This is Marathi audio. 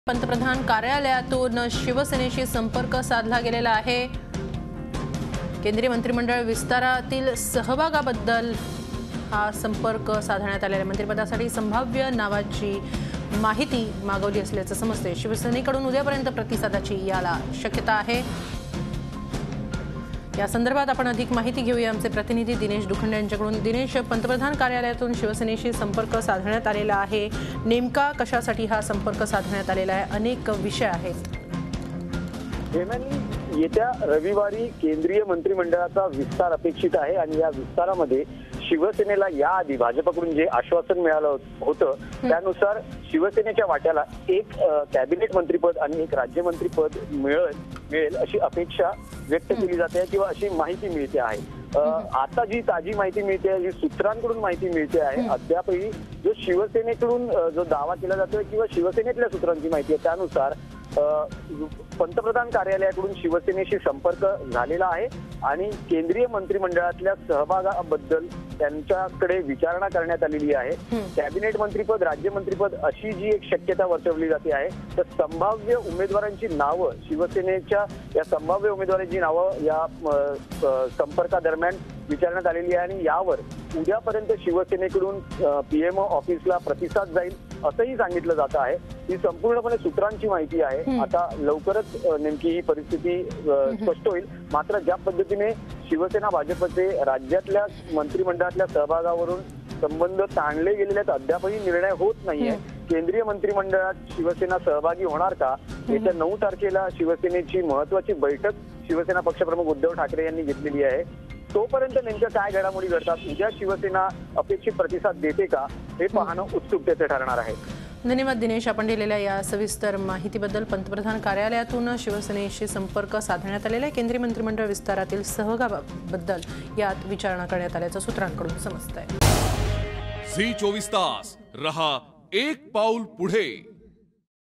पंतप्रधान कार्यालयातून शिवसेनेशी संपर्क साधला गेलेला आहे। केंद्रीय मंत्रिमंडळ विस्तारातील सहभागाबद्दल हा संपर्क साधण्यात आलेला आहे। मंत्रिपदासाठी संभाव्य नावाची माहिती मागवली असल्याचं समजते। शिवसेनेकडून उद्यापर्यंत प्रतिसादाची याला शक्यता आहे। या संदर्भात आपण अधिक माहिती घेऊया आमचे प्रतिनिधी दिनेश दुखंडे यांच्याकडून। दिनेश, पंतप्रधान कार्यालयातून शिवसेनेशी संपर्क साधण्यात आलेला आहे, नेमका कशासाठी हा संपर्क साधण्यात आलेला आहे? अनेक विषय आहेत। येत्या रविवारी केंद्रीय मंत्रिमंडळाचा विस्तार अपेक्षित आहे आणि या विस्तारामध्ये शिवसेनेला याआधी भाजपकडून जे आश्वासन मिळालं होतं त्यानुसार शिवसेनेच्या वाट्याला एक कॅबिनेट मंत्रीपद आणि एक राज्यमंत्रीपद मिळेल अशी अपेक्षा व्यक्त केली जाते किंवा अशी माहिती मिळते आहे। आता जी ताजी माहिती मिळते आहे, जी सूत्रांकडून माहिती मिळते आहे, अद्यापही जो शिवसेनेकडून जो दावा केला जातोय किंवा शिवसेनेतल्या सूत्रांची माहिती आहे त्यानुसार पंतप्रधान कार्यालयाकडून शिवसेनेशी संपर्क झालेला आहे आणि केंद्रीय मंत्रिमंडळातल्या सहभागाबद्दल त्यांच्याकडे विचारणा करण्यात आलेली आहे। कॅबिनेट मंत्रीपद, राज्यमंत्रीपद अशी जी एक शक्यता वर्तवली जाते आहे, तर संभाव्य उमेदवारांची नावं शिवसेनेच्या या संभाव्य उमेदवारांची नावं या संपर्कादरम्यान विचारण्यात आलेली आहे आणि यावर उद्यापर्यंत शिवसेनेकडून पीएमओ ऑफिसला प्रतिसाद जाईल असंही सांगितलं जात आहे। ही संपूर्णपणे सूत्रांची माहिती आहे। आता लवकरच नेमकी ही परिस्थिती स्पष्ट होईल। मात्र ज्या पद्धतीने शिवसेना भाजपचे राज्यातल्या मंत्रिमंडळातल्या सहभागावरून संबंध ताणले गेलेले आहेत, अद्यापही निर्णय होत नाहीये। केंद्रीय मंत्रिमंडळात शिवसेना सहभागी होणार का? येत्या 9 तारखेला शिवसेनेची महत्वाची बैठक शिवसेना पक्षप्रमुख उद्धव ठाकरे यांनी घेतलेली आहे। तोपर्यंत नेमक्या काय घडामोडी घडतात, उद्या शिवसेना अपेक्षित प्रतिसाद देते का, हे पाहणं उत्सुकतेचे ठरणार आहे। धन्यवाद दिनेश, आपण दिलेल्या या सविस्तर माहितीबद्दल। पंतप्रधान कार्यालयातून शिवसेनेशी संपर्क साधण्यात आलेला आहे। केंद्रीय मंत्रिमंडळ विस्तारातील सहभागाबद्दल यात विचारणा करण्यात आल्याचं सूत्रांकडून समजतंय। झी 24 तास रहा एक पाऊल पुढे।